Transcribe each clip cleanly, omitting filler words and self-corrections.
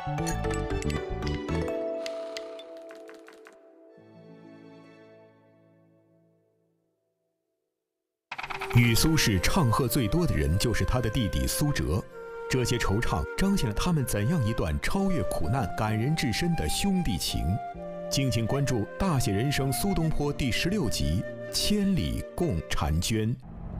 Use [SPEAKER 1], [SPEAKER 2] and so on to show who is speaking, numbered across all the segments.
[SPEAKER 1] 与苏轼唱和最多的人就是他的弟弟苏辙，这些惆怅彰显了他们怎样一段超越苦难、感人至深的兄弟情。敬请关注《大写人生》苏东坡第16集《千里共婵娟》。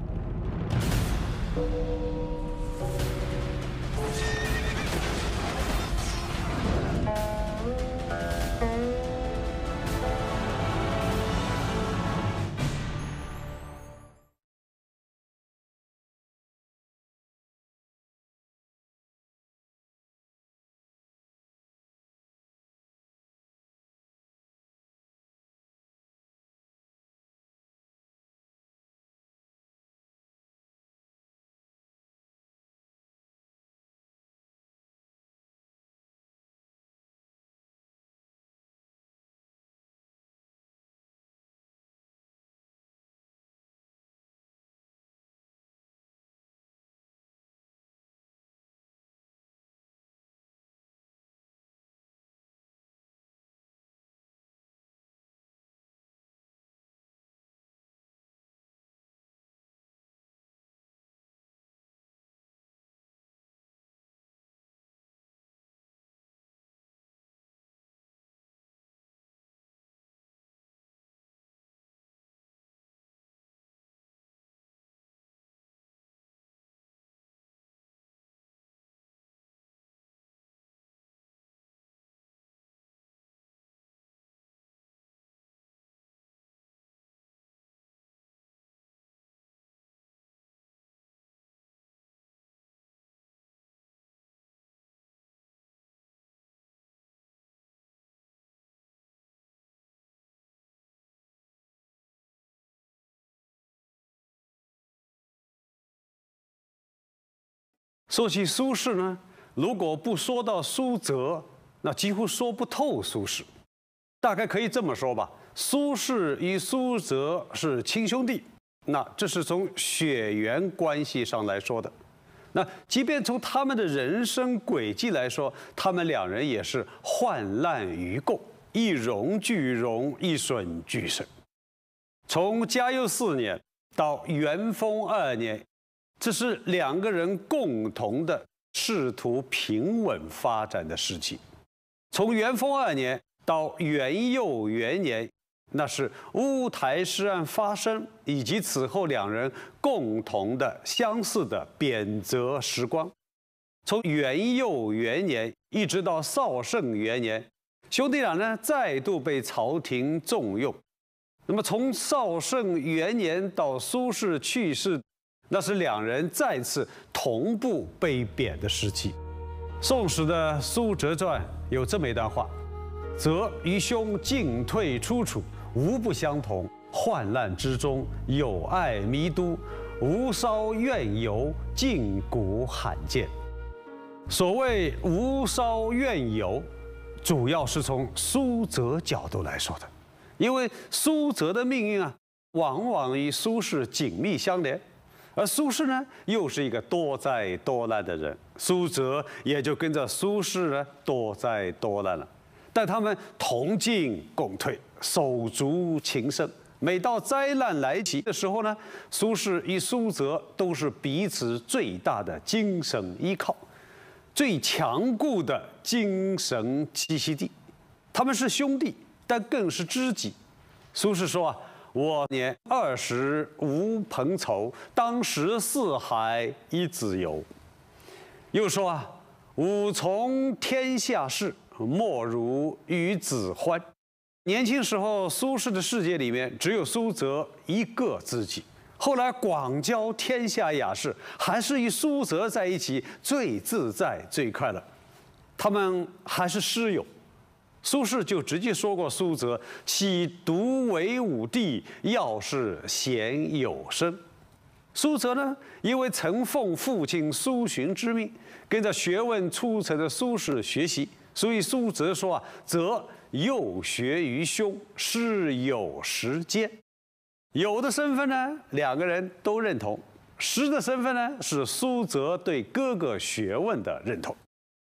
[SPEAKER 2] 说起苏轼呢，如果不说到苏辙，那几乎说不透苏轼。大概可以这么说吧，苏轼与苏辙是亲兄弟，那这是从血缘关系上来说的。那即便从他们的人生轨迹来说，他们两人也是患难与共，一荣俱荣，一损俱损。从嘉佑4年到元丰2年。这是两个人共同的试图平稳发展的时期。从元丰2年到元佑元年，那是乌台诗案发生以及此后两人共同的相似的贬谪时光。从元佑元年一直到绍圣元年，兄弟俩呢再度被朝廷重用。那么从绍圣元年到苏轼去世，那是两人再次同步被贬的时期。宋史的《苏辙传》有这么一段话：“则与兄进退出处，无不相同。患难之中，友爱弥都，无稍怨尤，近古罕见。”所谓无稍怨尤，主要是从苏辙角度来说的，因为苏辙的命运啊，往往与苏轼紧密相连。而苏轼呢，又是一个多灾多难的人，苏辙也就跟着苏轼呢多灾多难了。但他们同进共退，手足情深。每到灾难来袭的时候呢，苏轼与苏辙都是彼此最大的精神依靠，最强固的精神栖息地。他们是兄弟，但更是知己。苏轼说啊，我年20无朋仇，当时四海一子游。又说啊，吾从天下事，莫如与子欢。年轻时候，苏轼的世界里面只有苏辙一个知己。后来广交天下雅士，还是与苏辙在一起最自在、最快乐。他们还是师友。苏轼就直接说过苏辙：“岂独为武帝，要是贤有生。”苏辙呢，因为曾奉父亲苏洵之命，跟着学问出尘的苏轼学习，所以苏辙说啊：“则幼学于兄，师友时间。”友的身份呢，两个人都认同；师的身份呢，是苏辙对哥哥学问的认同。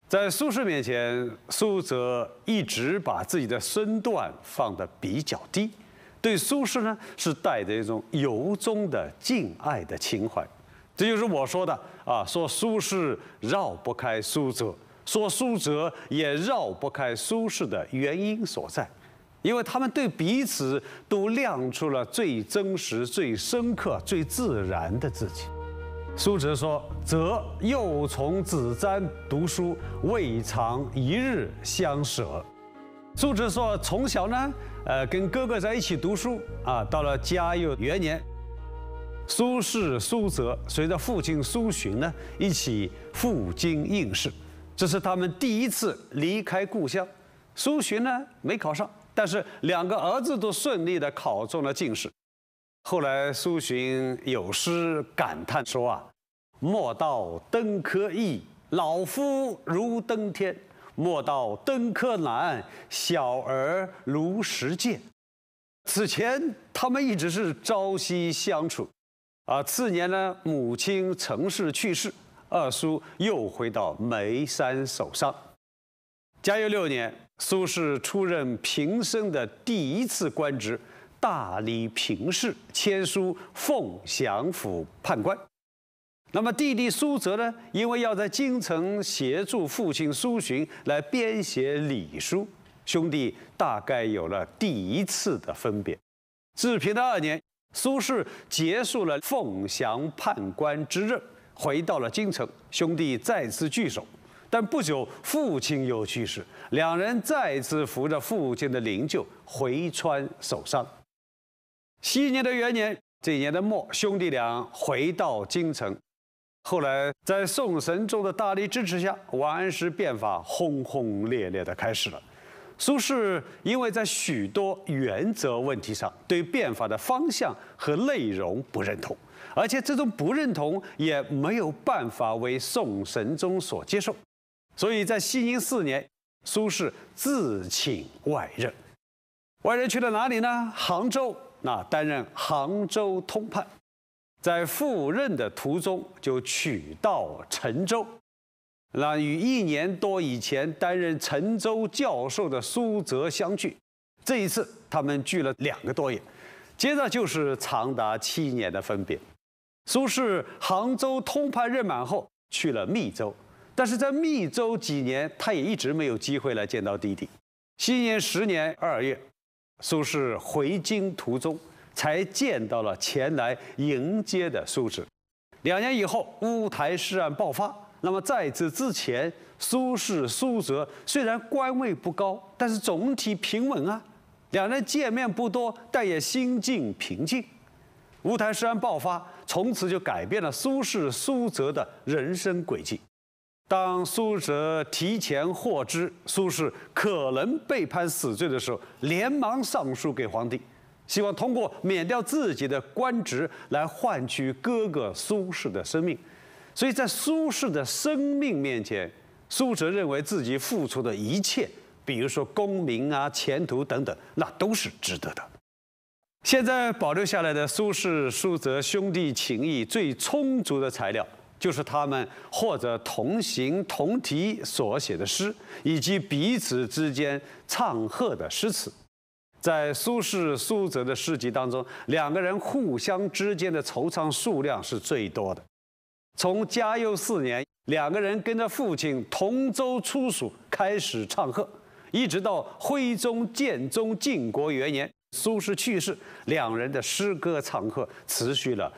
[SPEAKER 2] 在苏轼面前，苏辙一直把自己的身段放得比较低，对苏轼呢是带着一种由衷的敬爱的情怀。这就是我说的啊，说苏轼绕不开苏辙，说苏辙也绕不开苏轼的原因所在，因为他们对彼此都亮出了最真实、最深刻、最自然的自己。苏辙说：“则幼从子瞻读书，未尝一日相舍。”苏辙说，从小呢，跟哥哥在一起读书啊，到了嘉佑元年，苏轼、苏辙随着父亲苏洵呢一起赴京应试，这是他们第一次离开故乡。苏洵呢没考上，但是两个儿子都顺利的考中了进士。后来苏洵有诗感叹说啊：“莫道登科易，老夫如登天；莫道登科难，小儿如实践。”此前他们一直是朝夕相处，次年呢，母亲陈氏去世，二叔又回到眉山守丧。嘉佑6年，苏轼出任平生的第一次官职，大理评事，签书凤翔府判官。那么弟弟苏辙呢，因为要在京城协助父亲苏洵来编写礼书，兄弟大概有了第一次的分别。治平的2年，苏轼结束了凤翔判官之任，回到了京城，兄弟再次聚首。但不久，父亲又去世，两人再次扶着父亲的灵柩回川守丧。熙年的元年，这一年的末，兄弟俩回到京城。后来，在宋神宗的大力支持下，王安石变法轰轰烈烈地开始了。苏轼因为在许多原则问题上对变法的方向和内容不认同，而且这种不认同也没有办法为宋神宗所接受，所以在熙宁4年，苏轼自请外任。外任去了哪里呢？杭州，担任杭州通判。在赴任的途中，就取道陈州，与1年多以前担任陈州教授的苏辙相聚。这一次，他们聚了2个多月，接着就是长达7年的分别。苏轼杭州通判任满后，去了密州，但是在密州几年，他也一直没有机会来见到弟弟。熙宁10年2月，苏轼回京途中，才见到了前来迎接的苏辙。2年以后，乌台诗案爆发。那么在此之前，苏轼、苏辙虽然官位不高，但是总体平稳啊。两人见面不多，但也心境平静。乌台诗案爆发，从此就改变了苏轼、苏辙的人生轨迹。当苏辙提前获知苏轼可能被判死罪的时候，连忙上书给皇帝，希望通过免掉自己的官职来换取哥哥苏轼的生命。所以在苏轼的生命面前，苏辙认为自己付出的一切，比如说功名啊、前途等等，那都是值得的。现在保留下来的苏轼、苏辙兄弟情谊最充足的材料，就是他们或者同行同题所写的诗，以及彼此之间唱和的诗词。在苏轼、苏辙的诗集当中，两个人互相之间的惆怅数量是最多的。从嘉佑4年，两个人跟着父亲同舟出蜀，开始唱和，一直到徽宗、建中靖国元年，苏轼去世，两人的诗歌唱和持续了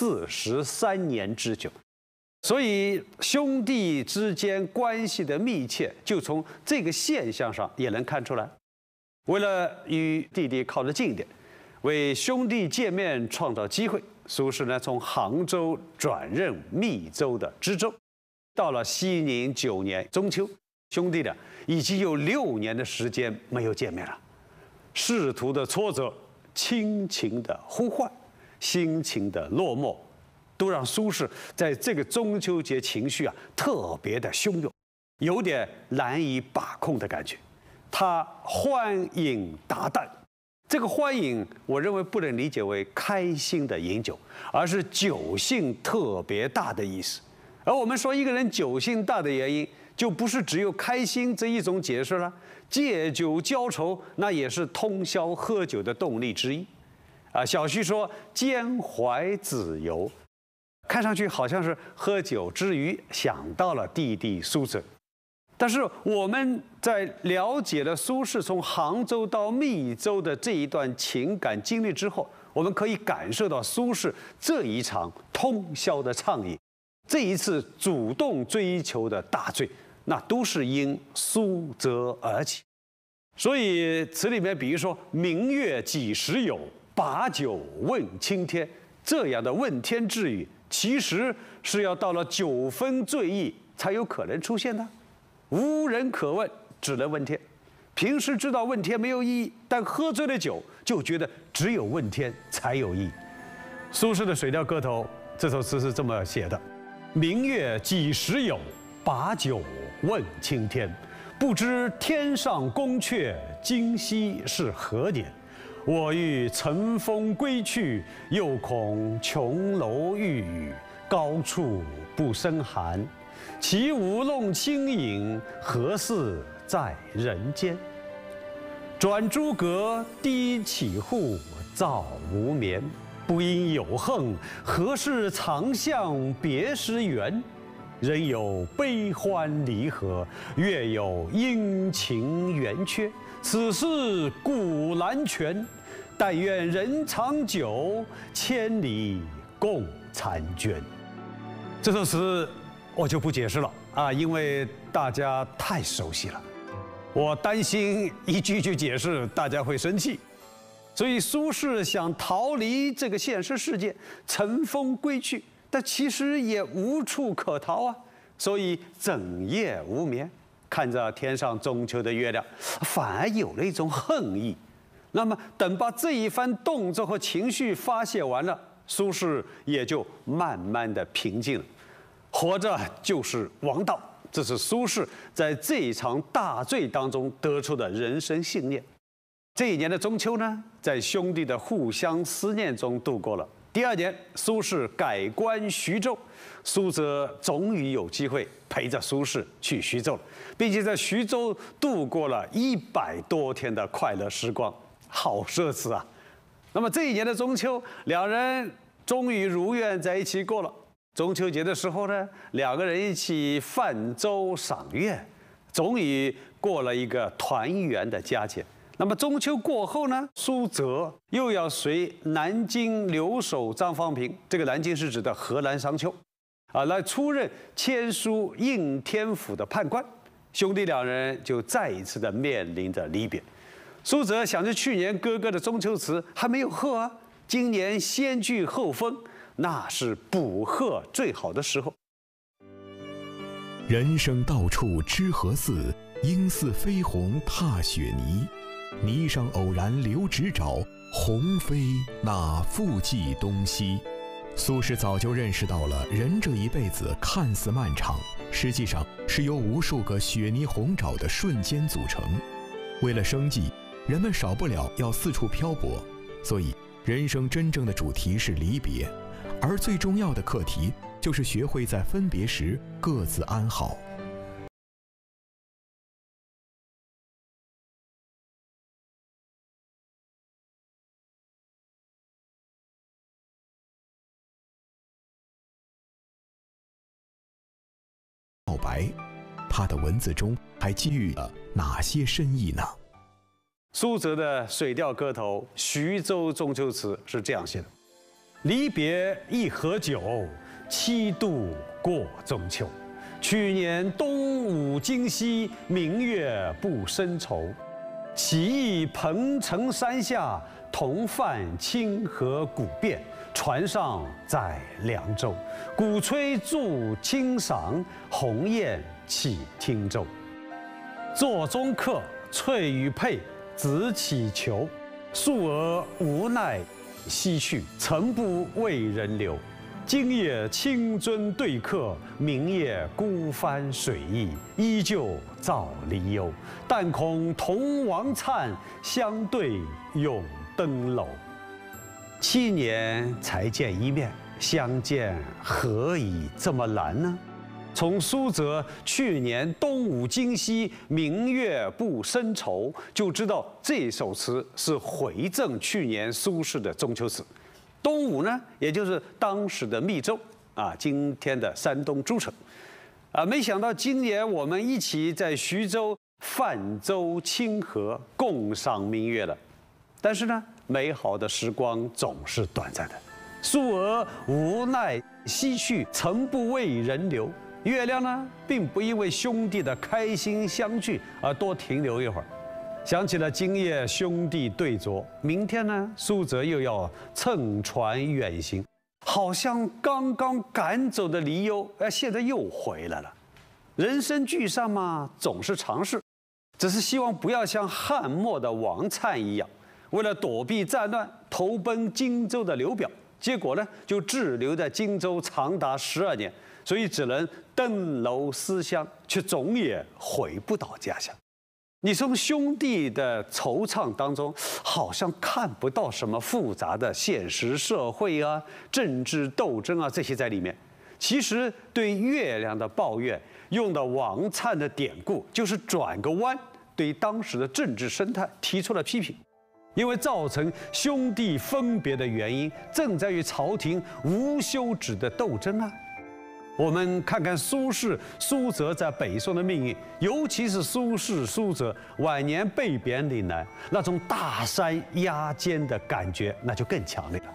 [SPEAKER 2] 43年之久。所以兄弟之间关系的密切，就从这个现象上也能看出来。为了与弟弟靠得近一点，为兄弟见面创造机会，苏轼呢从杭州转任密州的知州。到了熙宁9年中秋，兄弟俩已经有6年的时间没有见面了。仕途的挫折、亲情的呼唤、心情的落寞，都让苏轼在这个中秋节情绪特别的汹涌，有点难以把控的感觉。他欢饮达旦，这个欢饮，我认为不能理解为开心的饮酒，而是酒性特别大的意思。而我们说一个人酒性大的原因， 就不是只有开心这一种解释了。借酒浇愁，那也是通宵喝酒的动力之一。小旭说兼怀子由，看上去好像是喝酒之余想到了弟弟苏辙。但是我们在了解了苏轼从杭州到密州的这一段情感经历之后，我们可以感受到苏轼这一场通宵的畅饮，这一次主动追求的大醉，那都是因苏辙而起。所以词里面比如说明月几时有，把酒问青天，这样的问天之语，其实是要到了酒疯醉意才有可能出现的。无人可问，只能问天。平时知道问天没有意义，但喝醉了酒就觉得只有问天才有意义。苏轼的《水调歌头》这首词是这么写的：明月几时有，把酒问青天。不知天上宫阙，今夕是何年？我欲乘风归去，又恐琼楼玉宇，高处不胜寒。起舞弄清影，何似在人间？转朱阁，低绮户，照无眠。不应有恨，何事长向别时圆？人有悲欢离合，月有阴晴圆缺。此事古难全，但愿人长久，千里共婵娟。这首词我就不解释了因为大家太熟悉了，我担心一句句解释大家会生气，所以苏轼想逃离这个现实世界，乘风归去，但其实也无处可逃所以整夜无眠，看着天上中秋的月亮，反而有了一种恨意。那么等把这一番动作和情绪发泄完了，苏轼也就慢慢的平静了。活着就是王道，这是苏轼在这一场大醉当中得出的人生信念。这一年的中秋呢，在兄弟的互相思念中度过了。第二年，苏轼改官徐州，苏辙终于有机会陪着苏轼去徐州了，并且在徐州度过了100多天的快乐时光，好奢侈啊！那么这一年的中秋，两人终于如愿在一起过了。中秋节的时候呢，两个人一起泛舟赏月，终于过了一个团圆的佳节。那么中秋过后呢，苏辙又要随南京留守张方平，这个南京是指的河南商丘，来出任签书应天府的判官，兄弟两人就再一次的面临着离别。苏辙想着去年哥哥的中秋词还没有贺今年先聚后分，那是补贺最好的时候。
[SPEAKER 1] 人生到处知何似，应似飞鸿踏雪泥。泥上偶然留指爪，鸿飞那复计东西。苏轼早就认识到了，人这一辈子看似漫长，实际上是由无数个雪泥鸿爪的瞬间组成。为了生计，人们少不了要四处漂泊，所以人生真正的主题是离别，而最重要的课题就是学会在分别时各自安好。告白，他的文字中还寄予了哪些深意呢？
[SPEAKER 2] 苏辙的《水调歌头·徐州中秋词》是这样写的：离别一盒酒，七度过中秋。去年东吴今夕，明月不胜愁。起忆彭城山下，同泛清河古汴。船上载凉州，鼓吹助清赏，鸿雁起汀洲。座中客，翠羽佩，子乞求。素娥无奈西去，曾不为人留。今夜清樽对客，明夜孤帆水翼，依旧照离忧。但恐同王粲，相对永登楼。7年才见一面，相见何以这么难呢？ 从苏辙去年东吴今夕，明月不生愁，就知道这首词是回赠去年苏轼的中秋词。东吴呢，也就是当时的密州啊，今天的山东诸城。没想到今年我们一起在徐州泛舟清河，共赏明月了。但是呢，美好的时光总是短暂的。苏娥无奈西去，曾不为人留。月亮呢，并不因为兄弟的开心相聚而多停留一会儿。想起了今夜兄弟对酌，明天呢，苏辙又要乘船远行，好像刚刚赶走的离忧，现在又回来了。人生聚散嘛，总是常事，只是希望不要像汉末的王粲一样，为了躲避战乱，投奔荆州的刘表，结果呢，就滞留在荆州长达12年，所以只能登楼思乡，却总也回不到家乡。你从兄弟的惆怅当中，好像看不到什么复杂的现实社会啊、政治斗争啊这些在里面。其实对月亮的抱怨，用的王粲的典故，就是转个弯，对当时的政治生态提出了批评。因为造成兄弟分别的原因，正在于朝廷无休止的斗争啊。我们看看苏轼、苏辙在北宋的命运，尤其是苏轼、苏辙晚年被贬岭南，那种大山压肩的感觉，那就更强烈了。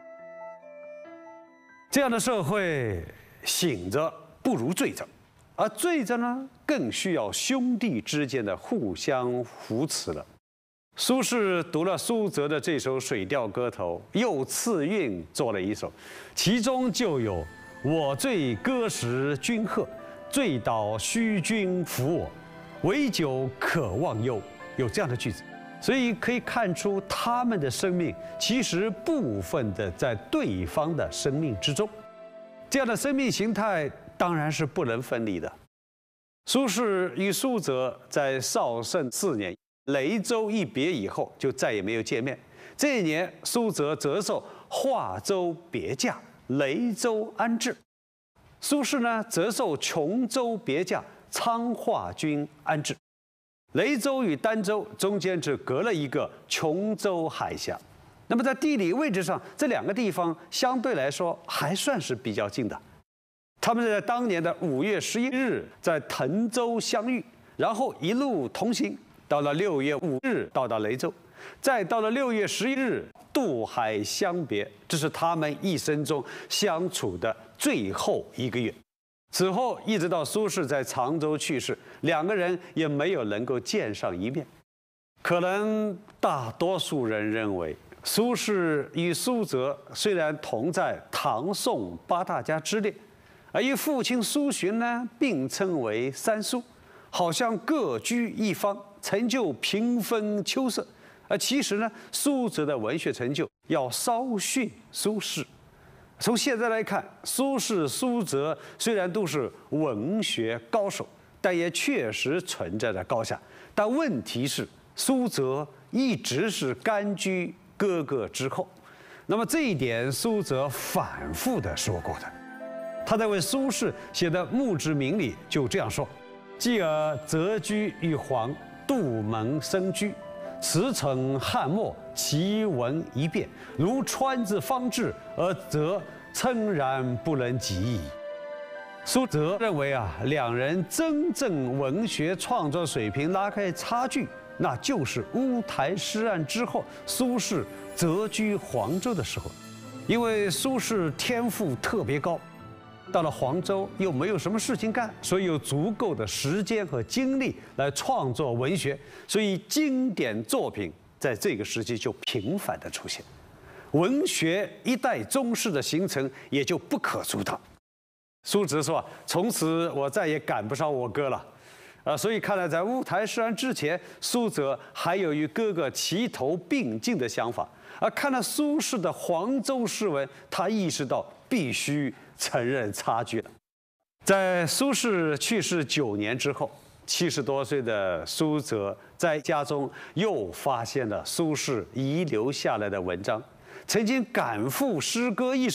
[SPEAKER 2] 这样的社会，醒着不如醉着，而醉着呢，更需要兄弟之间的互相扶持了。苏轼读了苏辙的这首《水调歌头》，又次韵做了一首，其中就有“我醉歌时君和，醉倒须君扶我，唯酒可忘忧”，有这样的句子。所以可以看出，他们的生命其实部分的在对方的生命之中。这样的生命形态当然是不能分离的。苏轼与苏辙在绍圣4年雷州一别以后，就再也没有见面。这一年，苏辙折寿华州别驾，雷州安置；苏轼呢，折寿琼州别驾，昌化军安置。雷州与儋州中间只隔了一个琼州海峡，那么在地理位置上，这两个地方相对来说还算是比较近的。他们在当年的5月11日在滕州相遇，然后一路同行，到了6月5日到达雷州，再到了6月11日渡海相别，这是他们一生中相处的最后1个月。此后一直到苏轼在常州去世，两个人也没有能够见上一面。可能大多数人认为，苏轼与苏辙虽然同在唐宋8大家之列，而与父亲苏洵呢并称为三苏，好像各居一方，成就平分秋色。而其实呢，苏辙的文学成就要稍逊苏轼。从现在来看，苏轼、苏辙虽然都是文学高手，但也确实存在着高下。但问题是，苏辙一直是甘居哥哥之后。那么这一点，苏辙反复地说过的。他在为苏轼写的《墓志铭》里就这样说：“继而谪居于黄，杜门生居。驰骋汉末，奇闻一变，如川之方至，而则称然不能及矣。”苏辙认为两人真正文学创作水平拉开差距，那就是乌台诗案之后，苏轼谪居黄州的时候。因为苏轼天赋特别高，到了黄州又没有什么事情干，所以有足够的时间和精力来创作文学，所以经典作品在这个时期就频繁地出现，文学一代宗师的形成也就不可阻挡。苏辙说：“从此我再也赶不上我哥了。”所以看来在乌台诗案之前，苏辙还有与哥哥齐头并进的想法。而看了苏轼的黄州诗文，他意识到必须承认差距了。在苏轼去世9年之后，70多岁的苏辙在家中又发现了苏轼遗留下来的文章，曾经赶赋诗歌一首，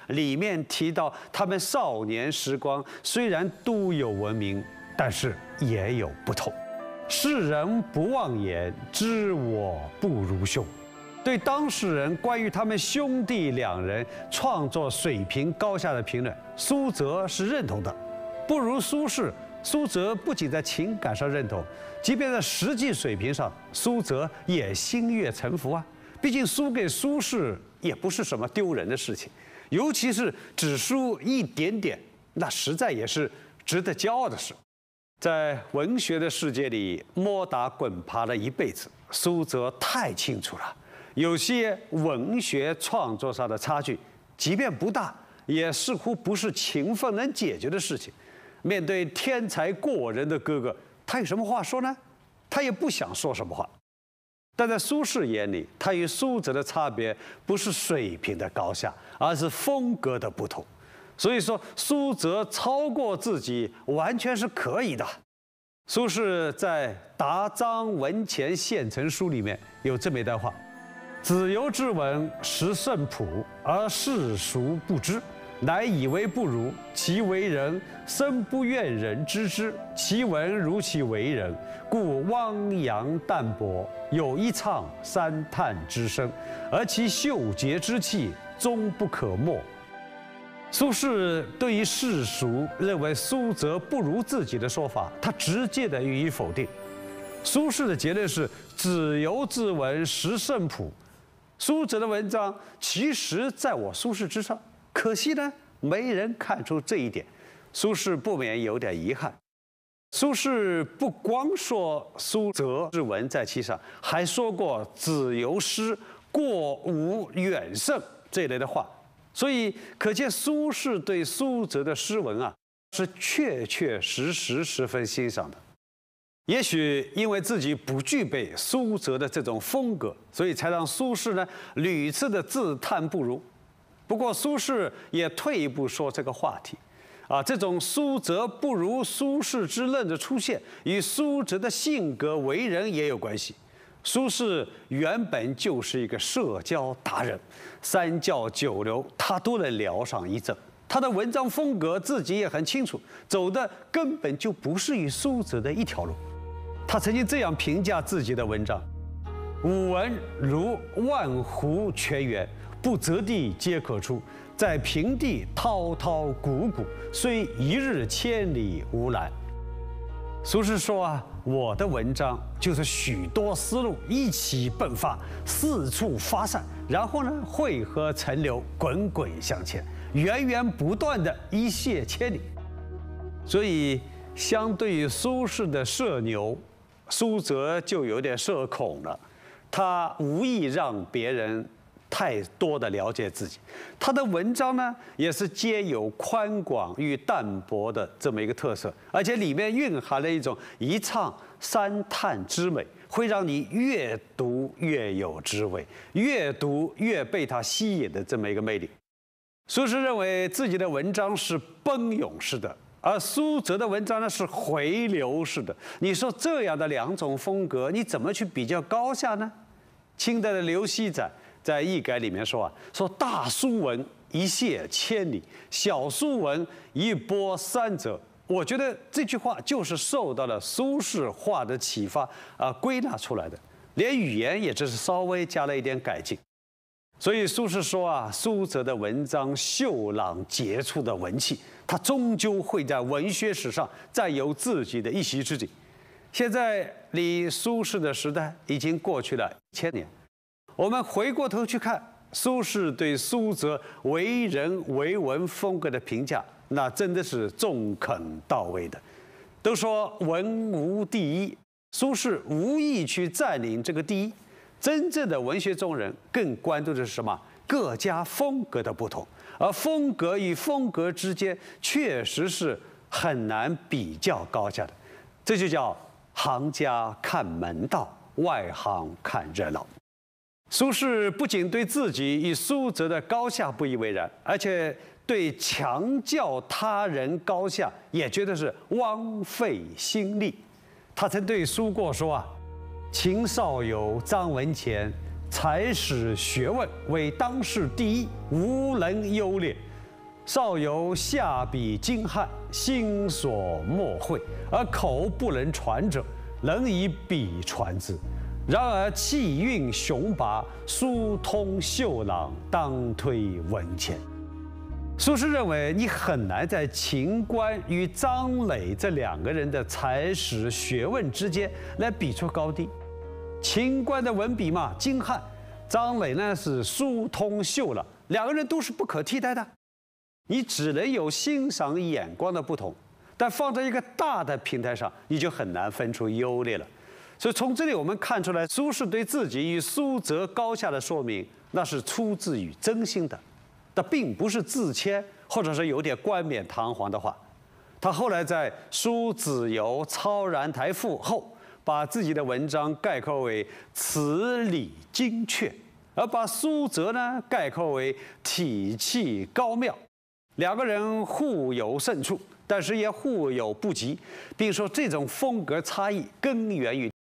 [SPEAKER 2] 里面提到他们少年时光虽然都有文明，但是也有不同。世人不妄言，知我不如兄。对当事人关于他们兄弟两人创作水平高下的评论，苏辙是认同的。不如苏轼，苏辙不仅在情感上认同，即便在实际水平上，苏辙也心悦诚服啊。毕竟输给苏轼也不是什么丢人的事情，尤其是只输一点点，那实在也是值得骄傲的事。在文学的世界里摸打滚爬了一辈子，苏辙太清楚了。有些文学创作上的差距，即便不大，也似乎不是勤奋能解决的事情。面对天才过人的哥哥，他有什么话说呢？他也不想说什么话。但在苏轼眼里，他与苏辙的差别不是水平的高下，而是风格的不同。所以说，苏辙超过自己完全是可以的。苏轼在《答张文前献陈书》里面有这么一段话。子由之文实甚朴，而世俗不知，乃以为不如。其为人，身不愿人知之。其文如其为人，故汪洋淡泊，有一唱三叹之声，而其秀洁之气，终不可没。苏轼对于世俗认为苏辙不如自己的说法，他直接的予以否定。苏轼的结论是：子由之文实甚朴。苏辙的文章其实在我苏轼之上，可惜呢，没人看出这一点。苏轼不免有点遗憾。苏轼不光说苏辙之文在其上，还说过子由诗过无远胜这一类的话，所以可见苏轼对苏辙的诗文啊是确确实实十分欣赏的。也许因为自己不具备苏辙的这种风格，所以才让苏轼呢屡次的自叹不如。不过苏轼也退一步说这个话题，这种苏辙不如苏轼之论的出现，与苏辙的性格为人也有关系。苏轼原本就是一个社交达人，三教九流他都能聊上一阵。他的文章风格自己也很清楚，走的根本就不是与苏辙的一条路。他曾经这样评价自己的文章：吾文如万湖泉源，不择地皆可出，在平地滔滔汩汩，虽一日千里无难。苏轼说我的文章就是许多思路一起迸发，四处发散，然后呢汇合成流，滚滚向前，源源不断的一泻千里。所以相对于苏轼的社牛，苏辙就有点社恐了。他无意让别人太多的了解自己。他的文章呢，也是皆有宽广与淡泊的这么一个特色，而且里面蕴含了一种一唱三叹之美，会让你越读越有滋味，越读越被他吸引的这么一个魅力。苏轼认为自己的文章是奔涌式的，而苏辙的文章呢是回流式的。你说这样的两种风格，你怎么去比较高下呢？清代的刘熙载在易改里面说说大苏文一泻千里，小苏文一波三折。我觉得这句话就是受到了苏轼话的启发归纳出来的，连语言也只是稍微加了一点改进。所以苏轼说苏辙的文章秀朗杰出的文气，他终究会在文学史上占有自己的一席之地。现在离苏轼的时代已经过去了1000年，我们回过头去看苏轼对苏辙为人为文风格的评价，那真的是中肯到位的。都说文无第一，苏轼无意去占领这个第一。真正的文学中人更关注的是什么？各家风格的不同，而风格与风格之间确实是很难比较高下的。这就叫行家看门道，外行看热闹。苏轼不仅对自己与苏辙的高下不以为然，而且对强教他人高下也觉得是枉费心力。他曾对苏过说秦少有张文前，才识学问为当世第一，无能优劣。 少由下笔精悍，心所莫会，而口不能传者，能以笔传之。然而气韵雄拔，疏通秀朗，当推文前。苏轼认为，你很难在秦观与张磊这两个人的才识学问之间来比出高低。秦观的文笔嘛精悍，张磊呢是疏通秀朗，两个人都是不可替代的。你只能有欣赏眼光的不同，但放在一个大的平台上，你就很难分出优劣了。所以从这里我们看出来，苏轼对自己与苏辙高下的说明，那是出自于真心的。那并不是自谦，或者是有点冠冕堂皇的话。他后来在书子由超然台赋后，把自己的文章概括为词理精确，而把苏辙呢概括为体气高妙。两个人互有胜处，但是也互有不及，并说这种风格差异根源于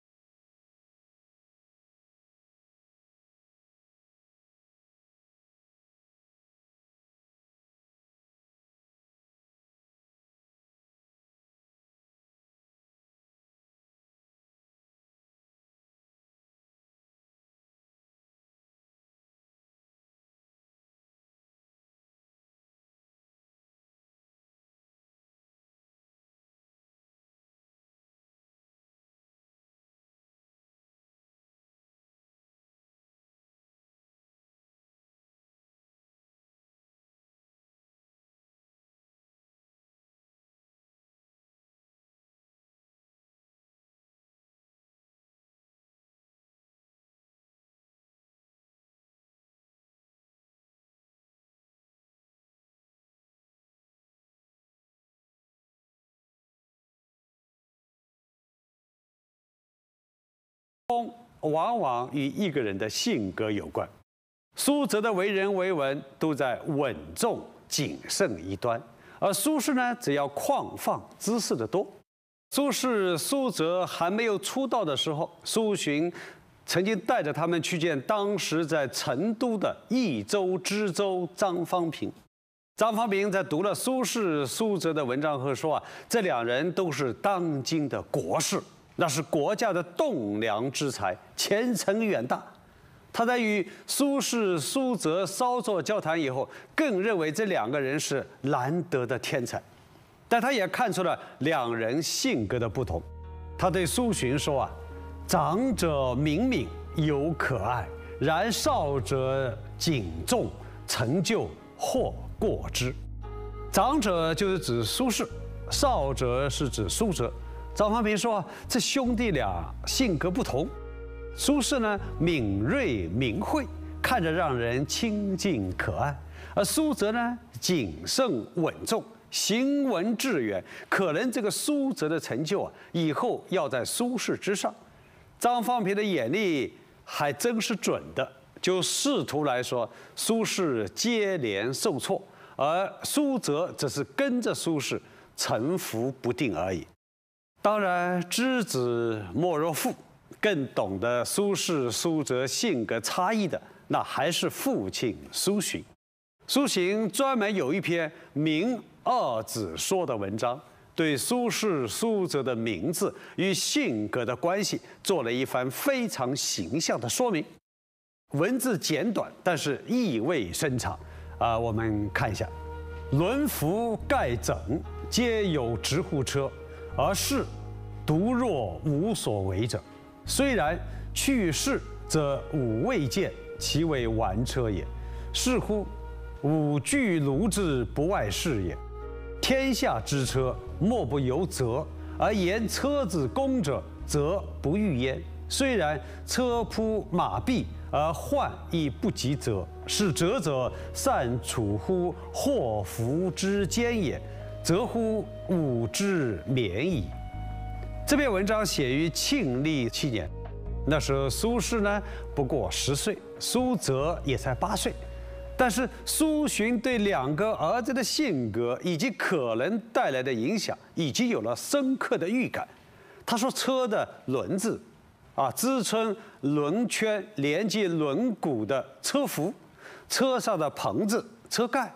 [SPEAKER 2] 风往往与一个人的性格有关。苏辙的为人为文都在稳重谨慎一端，而苏轼呢，只要旷放姿势的多。苏辙还没有出道的时候，苏洵曾经带着他们去见当时在成都的益州知州张方平。张方平在读了苏轼、苏辙的文章后说这两人都是当今的国士。那是国家的栋梁之才，前程远大。他在与苏轼、苏辙稍作交谈以后，更认为这两个人是难得的天才。但他也看出了两人性格的不同。他对苏洵说长者敏敏有可爱，然少者谨重，成就或过之。长者就是指苏轼，少者是指苏辙。张方平说这兄弟俩性格不同，苏轼呢敏锐明慧，看着让人亲近可爱；而苏辙呢谨慎稳重，行文致远。可能这个苏辙的成就以后要在苏轼之上。张方平的眼力还真是准的，就仕途来说，苏轼接连受挫，而苏辙只是跟着苏轼沉浮不定而已。当然，知子莫若父，更懂得苏轼、苏辙性格差异的，那还是父亲苏洵。苏洵专门有一篇《明二子说》的文章，对苏轼、苏辙的名字与性格的关系做了一番非常形象的说明。文字简短，但是意味深长。我们看一下：轮辐盖整，皆有直户车。而士独若无所为者，虽然去世则吾未见，其为玩车也。是乎，吾具卢之不外事也。天下之车，莫不由责，而言车子公者，则不欲焉。虽然车扑马弊，而患亦不及责，是折者善处乎祸福之间也。则乎吾之免矣。这篇文章写于庆历7年，那时候苏轼呢不过10岁，苏辙也才8岁。但是苏洵对两个儿子的性格以及可能带来的影响，已经有了深刻的预感。他说，车的轮子支撑轮圈连接轮毂的车辐，车上的棚子、车盖，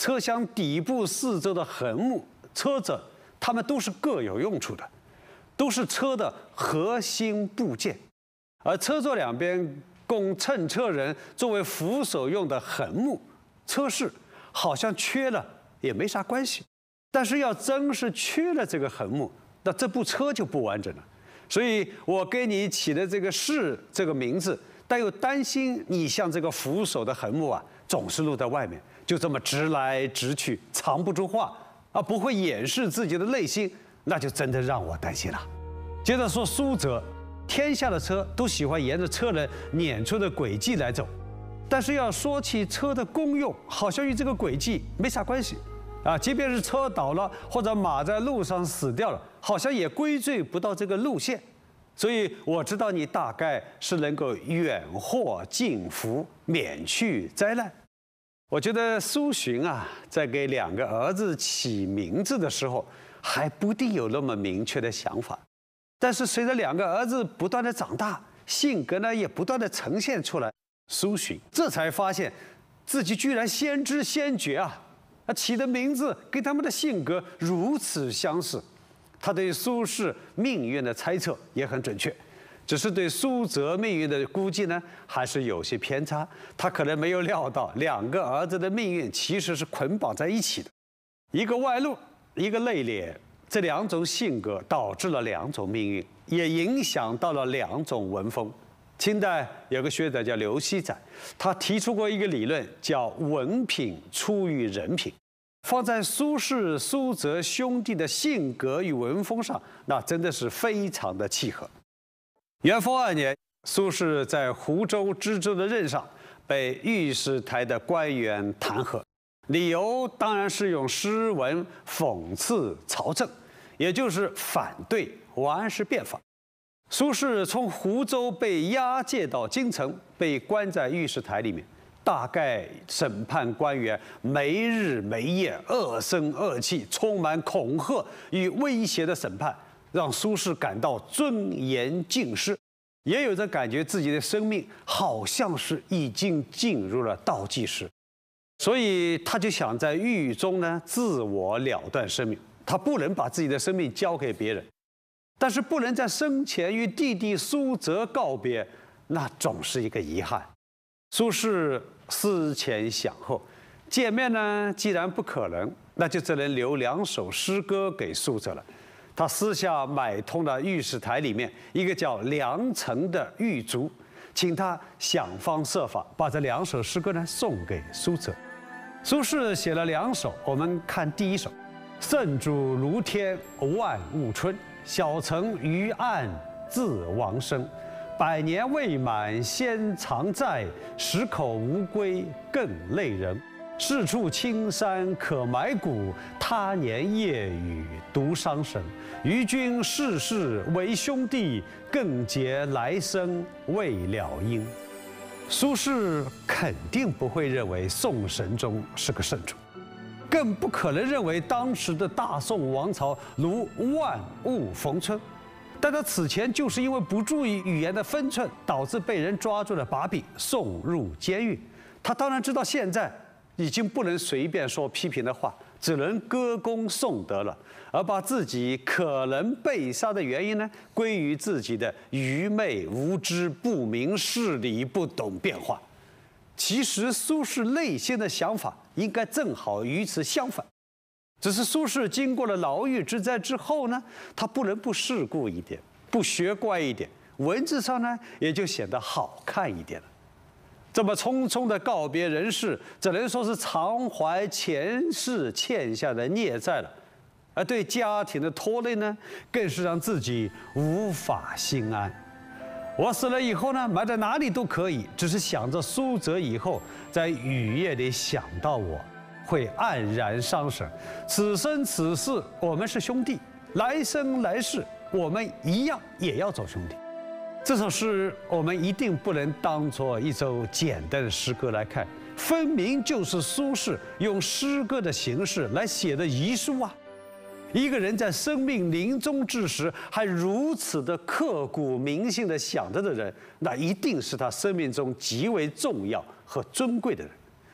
[SPEAKER 2] 车厢底部四周的横木、车辙，它们都是各有用处的，都是车的核心部件。而车座两边供乘车人作为扶手用的横木、车饰，好像缺了也没啥关系。但是要真是缺了这个横木，那这部车就不完整了。所以我给你起的这个饰这个名字，但又担心你像这个扶手的横木啊，总是露在外面，就这么直来直去，藏不住话啊，不会掩饰自己的内心，那就真的让我担心了。接着说苏辙，天下的车都喜欢沿着车人撵出的轨迹来走，但是要说起车的功用，好像与这个轨迹没啥关系啊。即便是车倒了或者马在路上死掉了，好像也归罪不到这个路线。所以我知道你大概是能够远祸近福，免去灾难。我觉得苏洵啊，在给两个儿子起名字的时候，还不定有那么明确的想法。但是随着两个儿子不断的长大，性格呢也不断的呈现出来，苏洵这才发现自己居然先知先觉啊！起的名字跟他们的性格如此相似。他对苏轼命运的猜测也很准确，只是对苏辙命运的估计呢，还是有些偏差。他可能没有料到两个儿子的命运其实是捆绑在一起的，一个外露，一个内敛。这两种性格导致了两种命运，也影响到了两种文风。清代有个学者叫刘熙载，他提出过一个理论，叫文品出于人品。放在苏轼、苏辙兄弟的性格与文风上，那真的是非常的契合。元丰2年，苏轼在湖州知州的任上被御史台的官员弹劾，理由当然是用诗文讽刺朝政，也就是反对王安石变法。苏轼从湖州被押解到京城，被关在御史台里面。大概审判官员没日没夜、恶声恶气、充满恐吓与威胁的审判，让苏轼感到尊严尽失，也有着感觉自己的生命好像是已经进入了倒计时，所以他就想在狱中呢自我了断生命。他不能把自己的生命交给别人，但是不能在生前与弟弟苏辙告别，那总是一个遗憾。苏轼思前想后，见面呢既然不可能，那就只能留2首诗歌给苏辙了。他私下买通了御史台里面一个叫梁成的狱卒，请他想方设法把这2首诗歌呢送给苏辙。苏轼写了2首，我们看第1首：圣主如天万物春，小臣于案自亡生。100年未满先常在，10口无归更累人。是处青山可埋骨，他年夜雨独伤神。与君世世为兄弟，更结来生未了因。苏轼肯定不会认为宋神宗是个圣主，更不可能认为当时的大宋王朝如万物逢春。但他此前就是因为不注意语言的分寸，导致被人抓住了把柄，送入监狱。他当然知道现在已经不能随便说批评的话，只能歌功颂德了，而把自己可能被杀的原因呢，归于自己的愚昧无知、不明事理、不懂变化。其实苏轼内心的想法应该正好与此相反。只是苏轼经过了牢狱之灾之后呢，他不能不世故一点，不学怪一点，文字上呢也就显得好看一点了。这么匆匆的告别人世，只能说是偿还前世欠下的孽债了。而对家庭的拖累呢，更是让自己无法心安。我死了以后呢，埋在哪里都可以，只是想着苏辙以后在雨夜里想到我，会黯然伤神。此生此世我们是兄弟，来生来世我们一样也要做兄弟。这首诗我们一定不能当作一首简单的诗歌来看，分明就是苏轼用诗歌的形式来写的遗书啊。一个人在生命临终之时还如此的刻骨铭心的想着的人，那一定是他生命中极为重要和尊贵的人。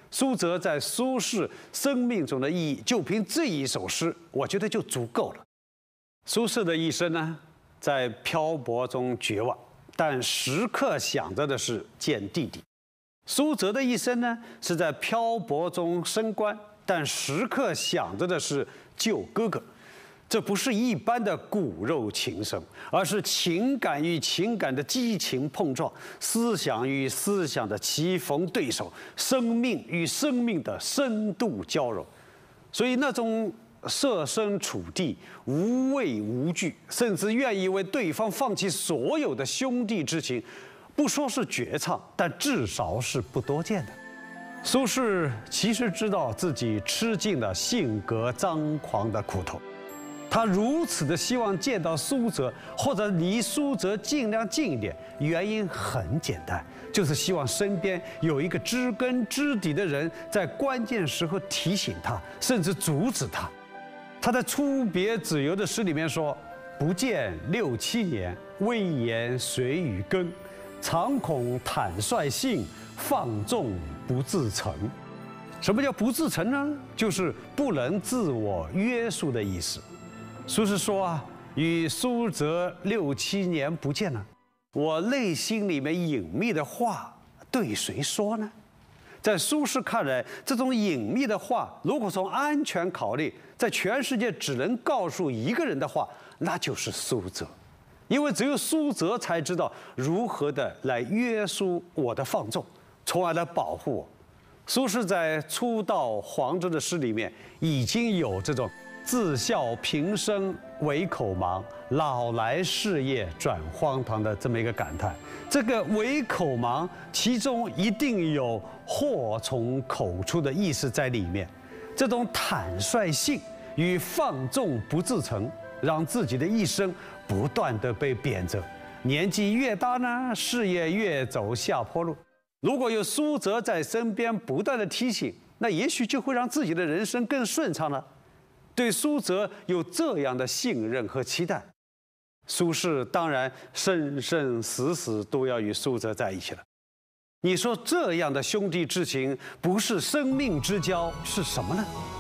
[SPEAKER 2] 苏辙在苏轼生命中的意义，就凭这一首诗，我觉得就足够了。苏轼的一生呢，在漂泊中绝望，但时刻想着的是见弟弟；苏辙的一生呢，是在漂泊中升官，但时刻想着的是救哥哥。这不是一般的骨肉情深，而是情感与情感的激情碰撞，思想与思想的棋逢对手，生命与生命的深度交融。所以那种设身处地、无畏无惧，甚至愿意为对方放弃所有的兄弟之情，不说是绝唱，但至少是不多见的。苏轼其实知道自己吃尽了性格张狂的苦头。他如此的希望见到苏辙，或者离苏辙尽量近一点，原因很简单，就是希望身边有一个知根知底的人，在关键时候提醒他，甚至阻止他。他在《出别子由》的诗里面说：“不见6、7年，微言谁与根？常恐坦率性，放纵不自成。”什么叫不自成呢？就是不能自我约束的意思。苏轼说啊，与苏辙6、7年不见了，我内心里面隐秘的话对谁说呢？在苏轼看来，这种隐秘的话，如果从安全考虑，在全世界只能告诉一个人的话，那就是苏辙，因为只有苏辙才知道如何的来约束我的放纵，从而来保护我。苏轼在初到黄州的诗里面已经有这种自笑平生唯口盲，老来事业转荒唐的这么一个感叹。这个唯口盲，其中一定有祸从口出的意思在里面。这种坦率性与放纵不自成，让自己的一生不断的被贬谪，年纪越大呢，事业越走下坡路。如果有苏辙在身边不断的提醒，那也许就会让自己的人生更顺畅了。对苏辙有这样的信任和期待，苏轼当然生生死死都要与苏辙在一起了。你说这样的兄弟之情，不是生命之交是什么呢？